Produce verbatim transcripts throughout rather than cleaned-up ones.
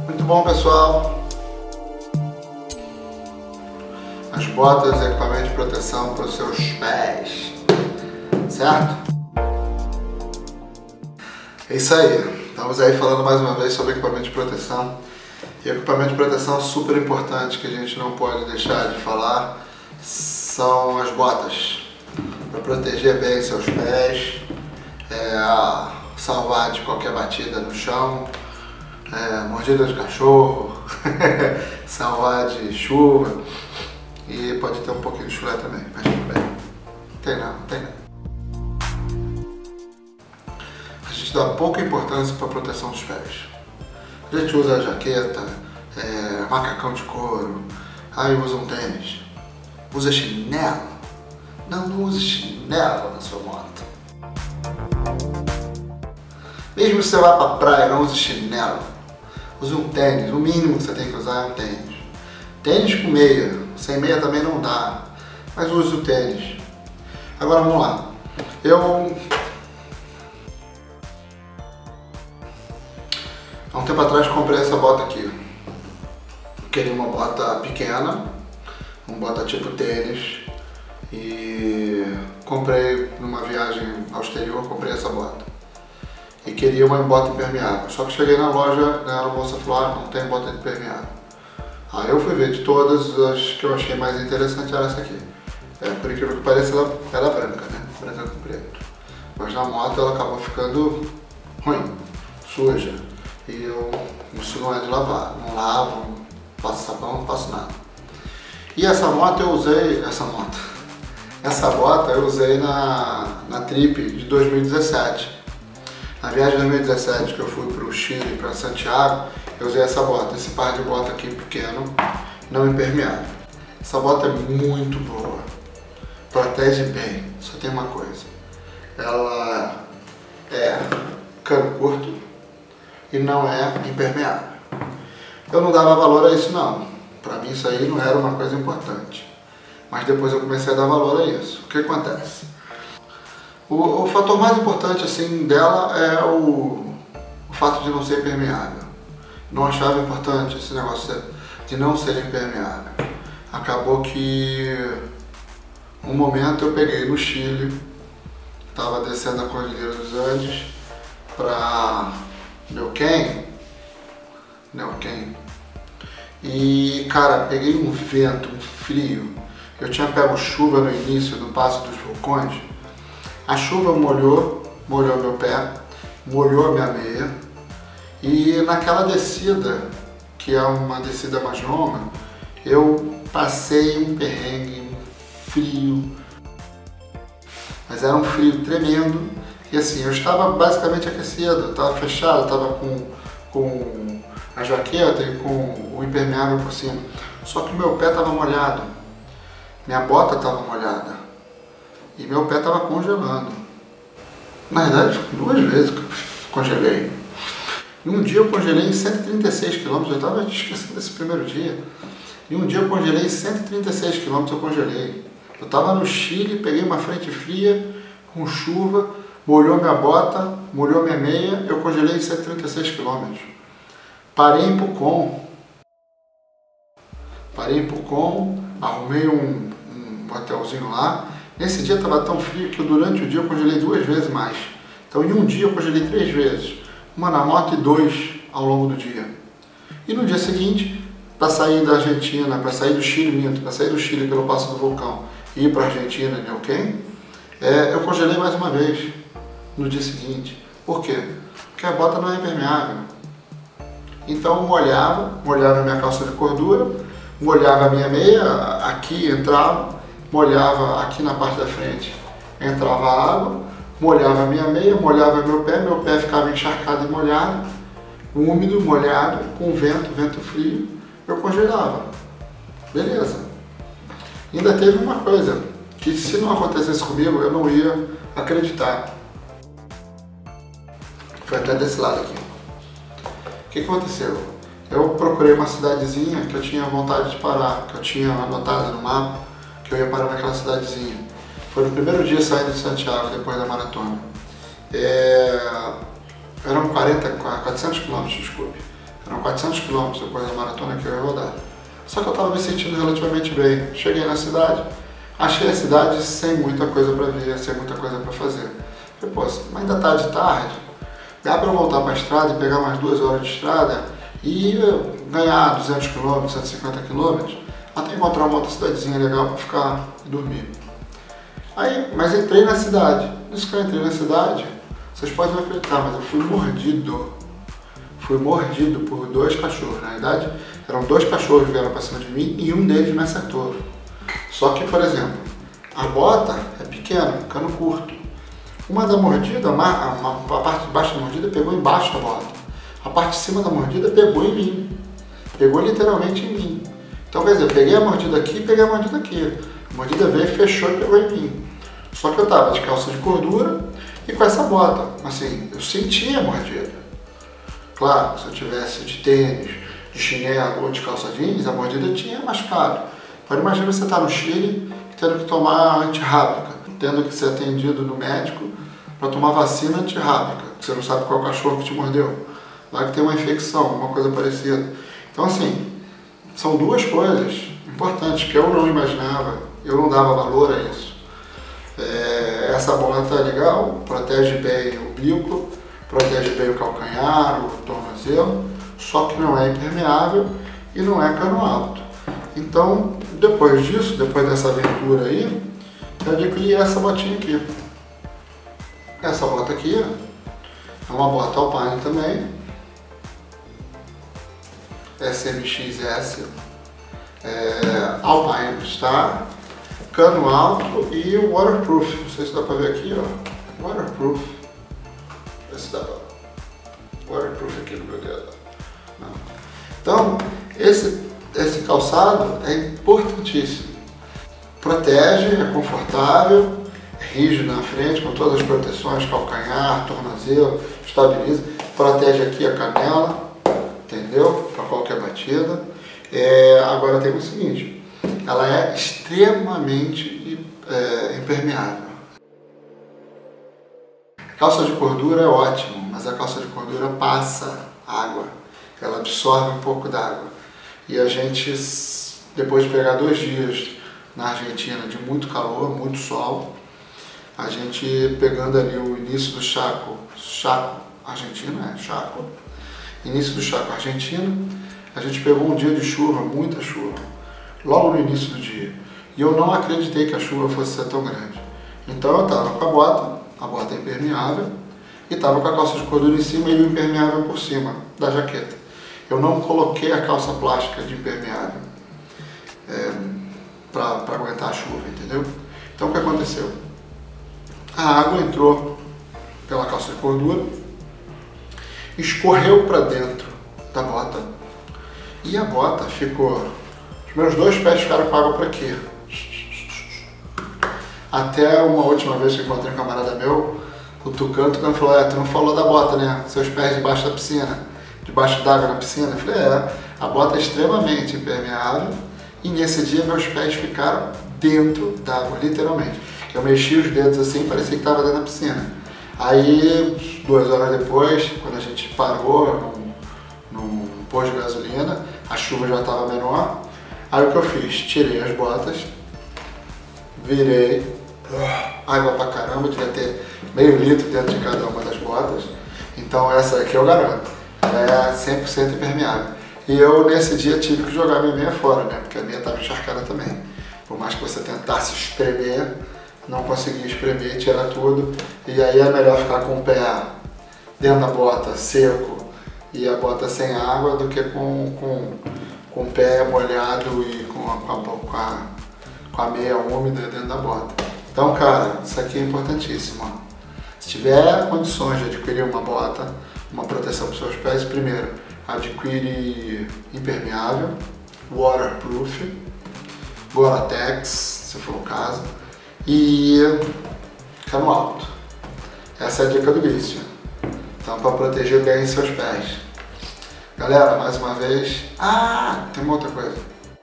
Muito bom, pessoal. As botas e equipamento de proteção para os seus pés, certo? É isso aí. Estamos aí falando mais uma vez sobre equipamento de proteção. E equipamento de proteção super importante que a gente não pode deixar de falar são as botas, para proteger bem seus pés, é, salvar de qualquer batida no chão, é, mordida de cachorro, salvar de chuva e pode ter um pouquinho de chulé também, mas tudo bem. Não tem não, não tem não. A gente dá pouca importância para a proteção dos pés. A gente usa jaqueta, é, macacão de couro, aí usa um tênis, usa chinelo. Não, não use chinelo na sua moto. Mesmo se você vai pra praia, não use chinelo. Use um tênis, o mínimo que você tem que usar é um tênis. Tênis com meia, sem meia também não dá, mas use o tênis. Agora vamos lá. Eu... Há um tempo atrás comprei essa bota aqui. Eu queria uma bota pequena, uma bota tipo tênis. E comprei numa viagem ao exterior, comprei essa bota. E queria uma bota impermeável. Só que cheguei na loja, né, a moça falou, ah, não tem bota impermeável. Aí eu fui ver, de todas as que eu achei mais interessante era essa aqui. É, por incrível que pareça, ela era branca, né? Branca com preto. Mas na moto ela acabou ficando ruim, suja. E eu, isso não é de lavar. Não lavo, não passo sabão, não passo nada. E essa moto eu usei, essa moto, essa bota eu usei na, na trip de dois mil e dezessete. Na viagem de dois mil e dezessete que eu fui para o Chile, para Santiago, eu usei essa bota, esse par de bota aqui pequeno, não impermeável. Essa bota é muito boa, protege bem, só tem uma coisa, ela é cano curto e não é impermeável. Eu não dava valor a isso não, para mim isso aí não era uma coisa importante, mas depois eu comecei a dar valor a isso. O que acontece? O, o fator mais importante assim dela é o, o fato de não ser impermeável. Não achava importante esse negócio de não ser impermeável. Acabou que um momento eu peguei no Chile, estava descendo a Cordilheira dos Andes para Neuquén, Neuquén, e cara, peguei um vento, um frio. Eu tinha pego chuva no início do Passo dos Vulcões. A chuva molhou, molhou meu pé, molhou a minha meia. E naquela descida, que é uma descida mais longa, eu passei um perrengue, um frio. Mas era um frio tremendo. E assim, eu estava basicamente aquecido, eu estava fechado, estava com, com a jaqueta e com o impermeável por cima. Só que meu pé estava molhado. Minha bota estava molhada e meu pé estava congelando. Na verdade, duas vezes que eu congelei. E um dia eu congelei em cento e trinta e seis quilômetros, eu estava esquecendo desse primeiro dia. E um dia eu congelei em cento e trinta e seis quilômetros, eu congelei. Eu estava no Chile, peguei uma frente fria, com chuva, molhou minha bota, molhou minha meia, eu congelei em cento e trinta e seis quilômetros. Parei em Pucón. Parei em Pucón, arrumei um, um hotelzinho lá. Nesse dia estava tão frio que durante o dia eu congelei duas vezes mais. Então em um dia eu congelei três vezes. Uma na moto e dois ao longo do dia. E no dia seguinte, para sair da Argentina, para sair do Chile, minto, para sair do Chile pelo Passo do Vulcão e ir para a Argentina, Neuquén, é, eu congelei mais uma vez no dia seguinte. Por quê? Porque a bota não é impermeável. Então eu molhava, molhava a minha calça de cordura, molhava a minha meia, aqui entrava, molhava aqui na parte da frente, entrava água, molhava a minha meia, molhava meu pé, meu pé ficava encharcado e molhado, úmido, molhado, com vento, vento frio, eu congelava. Beleza. Ainda teve uma coisa, que se não acontecesse comigo, eu não ia acreditar. Foi até desse lado aqui. O que aconteceu? Eu procurei uma cidadezinha que eu tinha vontade de parar, que eu tinha anotado no mapa, que eu ia parar naquela cidadezinha. Foi no primeiro dia saindo de Santiago, depois da maratona. É... Eram quarenta, quatrocentos quilômetros, desculpe. Eram quatrocentos quilômetros depois da maratona que eu ia rodar. Só que eu estava me sentindo relativamente bem. Cheguei na cidade, achei a cidade sem muita coisa para ver, sem muita coisa para fazer. Falei, pô, mas ainda tá de tarde, dá para eu voltar para a estrada e pegar mais duas horas de estrada e ganhar duzentos quilômetros, cento e cinquenta quilômetros, até encontrar uma outra cidadezinha legal para ficar e dormir. Aí, mas entrei na cidade. Nisso que eu entrei na cidade, vocês podem não acreditar, mas eu fui mordido. Fui mordido por dois cachorros. Na verdade, eram dois cachorros que vieram para cima de mim e um deles me acertou. Só que, por exemplo, a bota é pequena, cano curto. Uma da mordida, a parte de baixo da mordida pegou embaixo da bota. A parte de cima da mordida pegou em mim. Pegou literalmente em mim. Então, quer dizer, eu peguei a mordida aqui e peguei a mordida aqui. A mordida veio, fechou e pegou em mim. Só que eu tava de calça de gordura e com essa bota. Assim, eu sentia a mordida. Claro, se eu tivesse de tênis, de chinelo ou de calça jeans, a mordida tinha machucado. Agora imagina você estar no Chile tendo que tomar antirrábica, tendo que ser atendido no médico para tomar vacina antirrábica, que você não sabe qual cachorro que te mordeu. Vai que tem uma infecção, alguma coisa parecida. Então assim, são duas coisas importantes que eu não imaginava, eu não dava valor a isso. É, essa bota é legal, protege bem o bico, protege bem o calcanhar, o tornozelo, só que não é impermeável e não é cano alto. Então, depois disso, depois dessa aventura aí, eu adquiri essa botinha aqui. Essa bota aqui é uma bota Alpine também, S M X S, é, Alpine Star, cano alto e waterproof. Não sei se dá pra ver aqui, ó, waterproof. Esse dá pra... waterproof aqui no meu dedo. Não. Então, esse, esse calçado é importantíssimo. Protege, é confortável, é rígido na frente, com todas as proteções, calcanhar, tornozelo, estabiliza. Protege aqui a canela, entendeu? Para qualquer batida. É, agora tem o seguinte, ela é extremamente é, impermeável. Calça de gordura é ótimo, mas a calça de gordura passa água, ela absorve um pouco d'água. E a gente, depois de pegar dois dias na Argentina de muito calor, muito sol, a gente pegando ali o início do Chaco, Chaco argentino, é, Chaco, início do Chaco argentino, a gente pegou um dia de chuva, muita chuva, logo no início do dia. E eu não acreditei que a chuva fosse ser tão grande. Então eu estava com a bota, a bota é impermeável, e estava com a calça de gordura em cima e o impermeável por cima da jaqueta. Eu não coloquei a calça plástica de impermeável é, para aguentar a chuva, entendeu? Então o que aconteceu? A água entrou pela calça de gordura, escorreu para dentro da bota e a bota ficou... Os meus dois pés ficaram com água para quê? Até uma última vez que eu encontrei um camarada meu, o Tucano, o Tucano falou, é, tu não falou da bota, né? Seus pés debaixo da piscina, debaixo d'água na piscina. Eu falei, é, a bota é extremamente impermeável e nesse dia meus pés ficaram dentro d'água, literalmente. Eu mexi os dedos assim, parecia que estava dentro da piscina. Aí, duas horas depois, quando a gente parou num, num posto de gasolina, a chuva já estava menor. Aí o que eu fiz? Tirei as botas, virei, água pra caramba, devia ter meio litro dentro de cada uma das botas. Então essa aqui eu garanto, é cem por cento impermeável. E eu nesse dia tive que jogar minha meia fora, né? Porque a meia estava encharcada também. Por mais que você tentasse espremer, não conseguia espremer, tirar tudo. E aí é melhor ficar com o pé dentro da bota seco e a bota sem água do que com, com, com o pé molhado e com a, com, a, com a meia úmida dentro da bota. Então, cara, isso aqui é importantíssimo. Ó. Se tiver condições de adquirir uma bota, uma proteção para os seus pés, primeiro, adquire impermeável, waterproof, Gore-Tex, se for o caso, e cano alto. Essa é a dica do Lício. Então, para proteger bem seus pés. Galera, mais uma vez... Ah, tem uma outra coisa.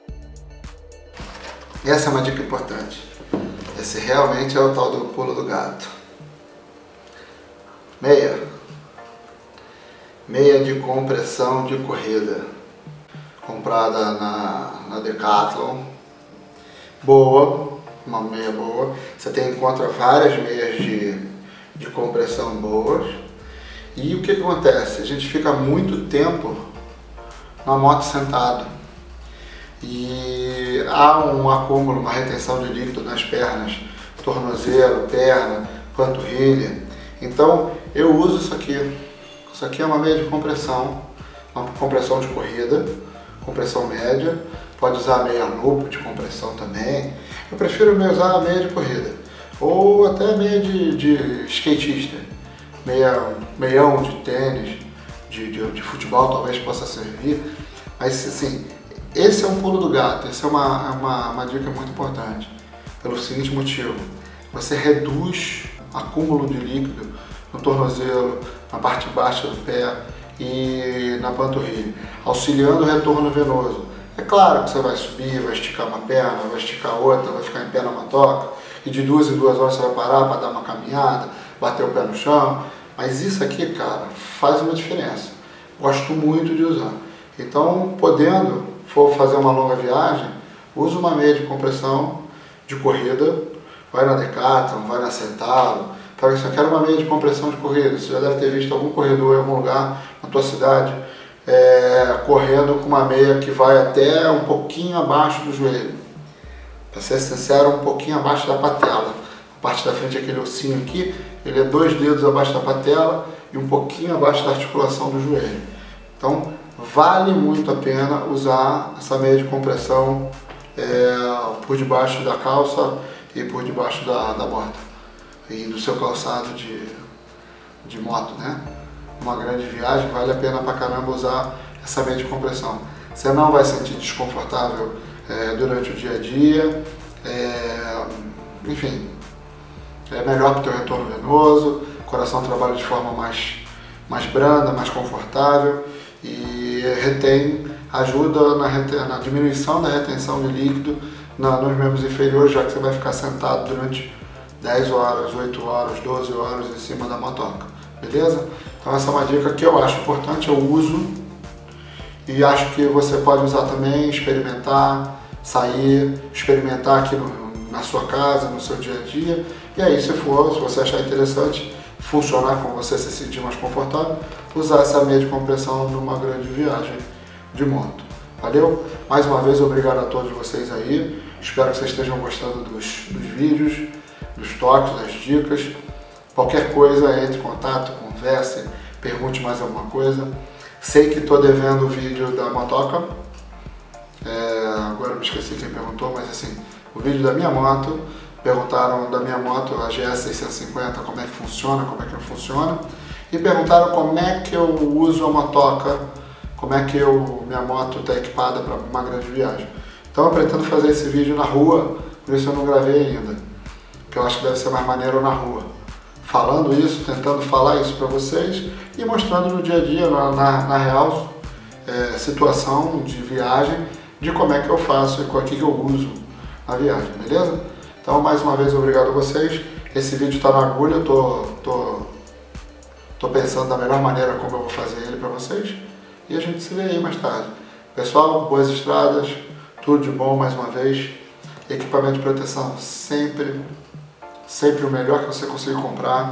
Essa é uma dica importante. Esse realmente é o tal do pulo do gato. Meia. Meia de compressão de corrida, comprada na, na Decathlon, boa, uma meia boa. Você tem, encontra várias meias de, de compressão boas. E o que acontece? A gente fica muito tempo na moto sentado e há um acúmulo, uma retenção de líquido nas pernas, tornozelo, perna, panturrilha. Então eu uso isso aqui. Isso aqui é uma meia de compressão, uma compressão de corrida, compressão média. Pode usar a meia loop de compressão também. Eu prefiro usar a meia de corrida ou até a meia de, de skatista. Meia, meião de tênis, de, de, de futebol talvez possa servir, mas assim, esse é um pulo do gato, essa é uma, uma, uma dica muito importante, pelo seguinte motivo: você reduz acúmulo de líquido no tornozelo, na parte baixa do pé e na panturrilha, auxiliando o retorno venoso. É claro que você vai subir, vai esticar uma perna, vai esticar outra, vai ficar em pé na motoca, e de duas em duas horas você vai parar para dar uma caminhada, bater o pé no chão, mas isso aqui, cara, faz uma diferença. Gosto muito de usar. Então, podendo, for fazer uma longa viagem, use uma meia de compressão de corrida, vai na Decathlon, vai na Centauro, fala assim, eu quero uma meia de compressão de corrida. Você já deve ter visto algum corredor em algum lugar na tua cidade, é, correndo com uma meia que vai até um pouquinho abaixo do joelho. Para ser sincero, um pouquinho abaixo da patela. A parte da frente, aquele ossinho aqui, ele é dois dedos abaixo da patela e um pouquinho abaixo da articulação do joelho. Então, vale muito a pena usar essa meia de compressão é, por debaixo da calça e por debaixo da, da bota e do seu calçado de, de moto, né? Uma grande viagem, vale a pena pra caramba usar essa meia de compressão. Você não vai se sentir desconfortável é, durante o dia a dia, é, enfim, é melhor para o teu retorno venoso, o coração trabalha de forma mais, mais branda, mais confortável e retém, ajuda na, reten, na diminuição da retenção de líquido na, nos membros inferiores, já que você vai ficar sentado durante dez horas, oito horas, doze horas em cima da motoca, beleza? Então essa é uma dica que eu acho importante, eu uso e acho que você pode usar também, experimentar, sair, experimentar aqui no, na sua casa, no seu dia a dia, e aí se for, se você achar interessante, funcionar com você, se sentir mais confortável, usar essa meia de compressão numa grande viagem de moto. Valeu? Mais uma vez, obrigado a todos vocês aí, espero que vocês estejam gostando dos, dos vídeos, dos toques, das dicas. Qualquer coisa, entre em contato, converse, pergunte mais alguma coisa. Sei que estou devendo o vídeo da motoca, é, agora me esqueci quem perguntou, mas assim, o vídeo da minha moto, perguntaram da minha moto, a G S seiscentos e cinquenta, como é que funciona, como é que não funciona, e perguntaram como é que eu uso a motoca, como é que eu, minha moto está equipada para uma grande viagem. Então eu pretendo fazer esse vídeo na rua, por isso eu não gravei ainda, porque eu acho que deve ser mais maneiro na rua. Falando isso, tentando falar isso para vocês e mostrando no dia a dia, na, na, na real é, situação de viagem, de como é que eu faço e com o que eu uso na viagem, beleza? Então, mais uma vez, obrigado a vocês. Esse vídeo está na agulha, eu tô, tô, tô pensando da melhor maneira como eu vou fazer ele para vocês. E a gente se vê aí mais tarde. Pessoal, boas estradas, tudo de bom mais uma vez. Equipamento de proteção sempre, sempre o melhor que você conseguir comprar.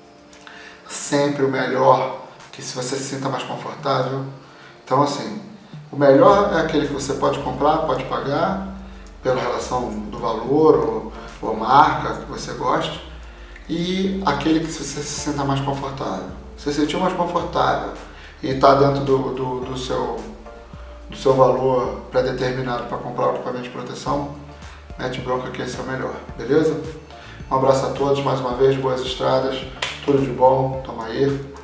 Sempre o melhor que se você se sinta mais confortável. Então, assim, o melhor é aquele que você pode comprar, pode pagar, pela relação do valor ou, ou marca que você goste, e aquele que você se sinta mais confortável. Se você se sentir mais confortável e está dentro do, do, do, seu, do seu valor pré-determinado para comprar o equipamento de proteção, mete bronca que esse é o melhor, beleza? Um abraço a todos, mais uma vez, boas estradas, tudo de bom, tamo aí.